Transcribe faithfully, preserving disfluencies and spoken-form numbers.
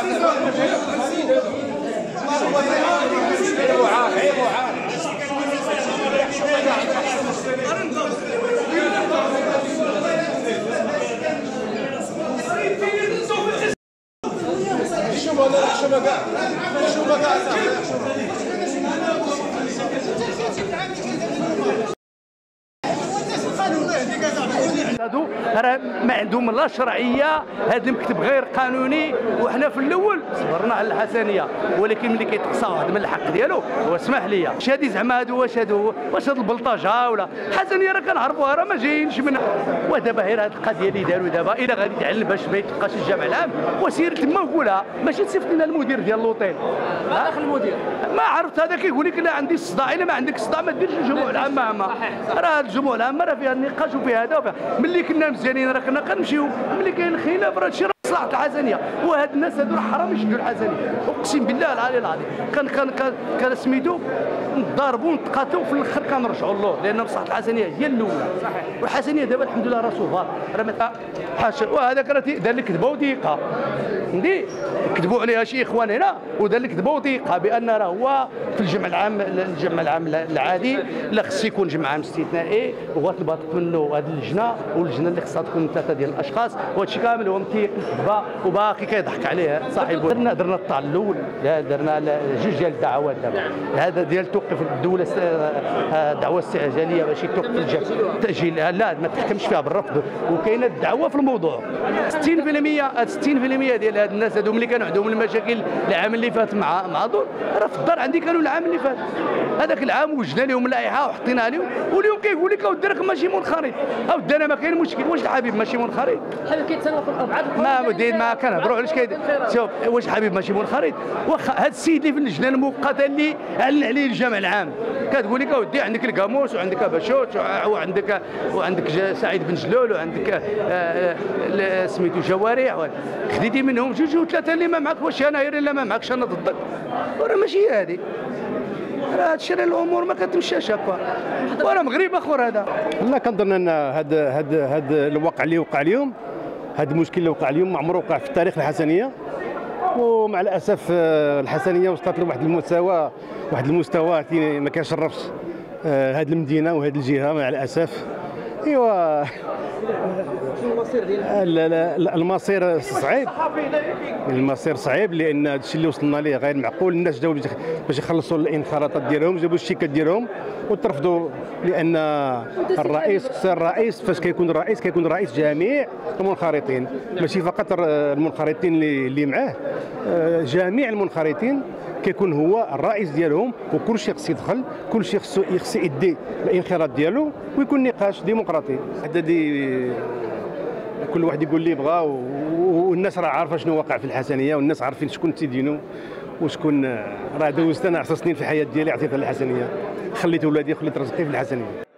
هادو راه ما عندهم لا شرعيه، هذا المكتب غير قانوني. وحنا في الاول صبرنا على الحسنيه، ولكن ملي كيتقصى واحد من الحق ديالو واسمح لي واش هادي زعما هادو واش هادو واش هاد البلطجه ولا حسنيه راه كنعرفوها راه ما جايينش منها. ودابا غير هاد القضيه اللي داروا دابا الا غادي تعلم باش ما يتبقاش الجامع العام وسير تما وقولها، ماشي تصيفط لنا المدير ديال اللوطيل. ما داخل المدير ما عرفت هذا كيقول لك لا عندي الصداع، الا ما عندك الصداع ما ديرش الجموع العامه. راه الجموع العامه راه فيها النقاش وفيها هذا وفيها. ملي كنا مزيانين راه كنا كنمشيو، ملي كاين الخلاف راه هادشي راه مصلحه الحسنيه. وهاد الناس هادو راه حرام يشدوا الحسنيه، اقسم بالله العلي العظيم. كان كان كان سميتو نضاربوا ونتقاتلوا في الاخر كنرجعوا له، لان مصلحه الحسنيه هي الاولى. والحسنيه دابا الحمد لله راه صوفار راه حاشا. وهذاك راه دار لك كذبه وثيقه ندي كذبوا عليها شي اخوان هنا، ودار لك كذبه وثيقه بان راه هو في الجمع العام الجمع العام العادي لا خص يكون جمع عام استثنائي، وغتنبسط منه هذه اللجنه واللجنه اللي خصها تكون ثلاثه ديال الاشخاص، وهذا الشيء كامل هو مثيق كذبه وباقي كيضحك عليه صاحبه. درنا درنا الطع الاول، درنا جوج ديال الدعوات دابا. هذا ديال توقف الدوله دعوه استعجاليه باش توقف التاجيل، لا ما تحكمش فيها بالرفض، وكاينه الدعوه في الموضوع. ستين بالمئة ستين بالمئة ديال هاد الناس هادو ملي كانوا عندهم المشاكل العام اللي فات مع مع دور راه في الدار عندي كانوا العام اللي فات. هذاك العام وجدنا لهم لائحه وحطيناها لهم، واليوم كيقول لك اودي راك ماشي منخرط. اودي انا ما كاين مشكل، واش الحبيب ماشي منخرط؟ الحبيب كيتسنى في الابعاد ما مدير ما كنهضروا علاش كيدير. شوف واش الحبيب ماشي منخرط؟ واخا هذا السيد اللي في اللجنه المؤقته اللي اعلن عليه الجامع العام كتقول لك اودي عندك القاموس وعندك باشوت وعندك وعندك سعيد بن جلول وعندك سميتو جوارح، خديتي منهم جوج وثلاثه اللي ما معك، واش انا غير الا ما معكش انا ضدك؟ راه ماشي هذه، راه هادشي راه الامور ما كتمشاش هكا. وراه مغرب اخر هذا. لا كنظن ان هذا هذا هذا الواقع اللي وقع اليوم، هذا المشكل اللي وقع اليوم ما عمره وقع في التاريخ الحسنيه. ومع الاسف الحسنيه وصلت لواحد المستوى واحد المستوى ما كيشرفش هذه المدينه وهذه الجهه مع الاسف. ايوا المصير ديال المصير صعيب، المصير صعيب لان هذا الشيء اللي وصلنا ليه غير معقول. الناس جاوا باش يخلصوا الانخراطات ديالهم، جابوا الشيكات ديالهم وترفضوا، لان الرئيس الرئيس فاش كيكون الرئيس كيكون رئيس جميع المنخرطين، ماشي فقط المنخرطين اللي اللي معاه، جميع المنخرطين كيكون هو الرئيس ديالهم، وكل شيء خص يدخل، كل شيء خصو يخص يدي الانخراط ديالو ويكون نقاش ديمقراطي. هذا دي كل واحد يقول اللي بغا، والناس راه عارفه شنو واقع في الحسنيه، والناس عارفين شكون تيدينو وشكون. راه دوزت انا عشر سنين في الحياه ديالي عطيتها للحسنيه، خليت ولادي خليت رزقي في الحسنيه.